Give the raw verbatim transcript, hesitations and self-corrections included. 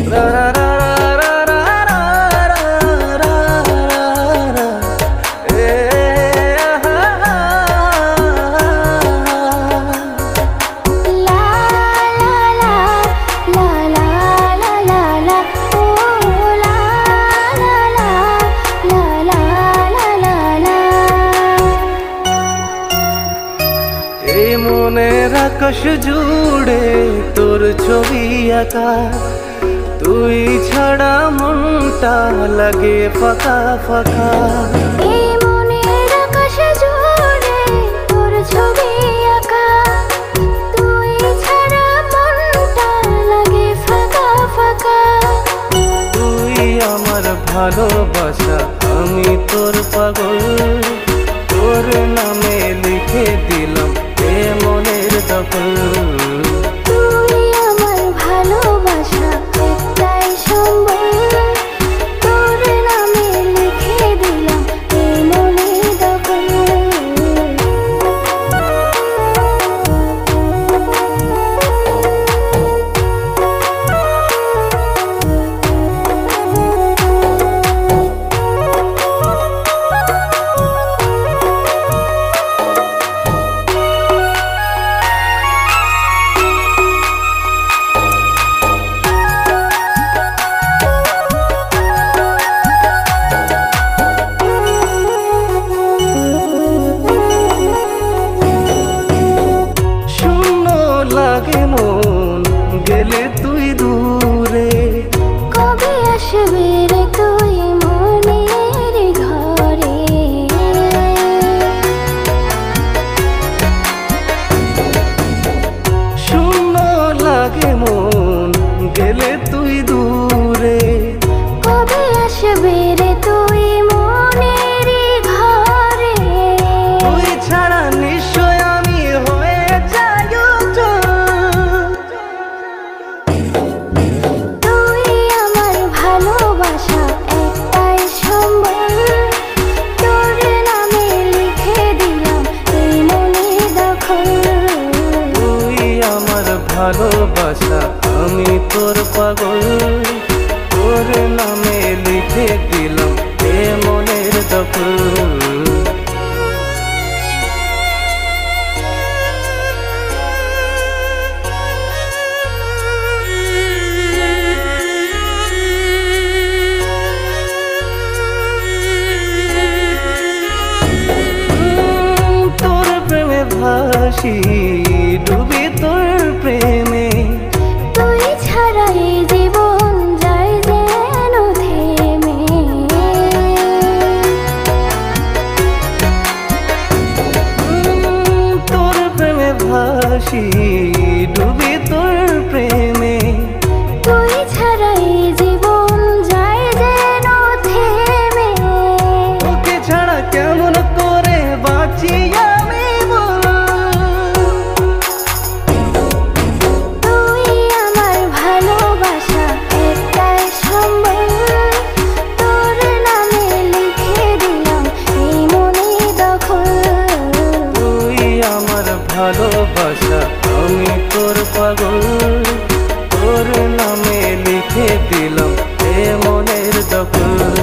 মনের আকাশ জুড়ে তোর ছবি আঁকা, তুই ছাড়া মনটা লাগে ফাঁকা ফাঁকা। এই মনের আকাশ জুড়ে তোর ছবি আঁকা, তুই ছাড়া মনটা লাগে ফাঁকা ফাঁকা। তুই আমার ভালোবাসা, আমি তোর পাগল, তোর নামে লিখে দিলাম এ মনের দখল। তুই আমার ভালোবাসা, একটাই সম্বল, তোর নামে লিখে দিলাম এ মনের দখল। লাগে মন গেলে তুই দূরে, কবে আসবি রে তুই মনের ঘরে? শূন্য লাগে মন গেলে তুই দূরে, কবে আসবি রে তুই মনের ঘরে? তুই ছাড়া নিশ্চয় আমি হয়ে যাই। তুই আমার ভালোবাসা, একটাই সম্বল, তোর নামে লিখে দিলাম এই মনের দখল। তুই আমার ভালোবাসা, আমি তোর পাগল, তোর নামে লিখে দিলাম এ মনের দখল। ভাসি ডুবি তোর প্রেমে, তুই ছাড়া এই জীবন যায় যেন থেমে। তোর প্রেমে ভাসি ডুবি তোর প্রেমে, তুই ছাড়া এই জীবন যায় যেন থেমে। তোকে ছাড়া কেমন করে বাঁচি আমি বল। তুই আমার ভালোবাসা, একটাই সম্বল, তোর নামে লিখে দিলাম এই মনের দখল। তুই আমার ভালোবাসা, আমি তোর পাগল, তোর নামে লিখে দিলাম এ মনের দখল।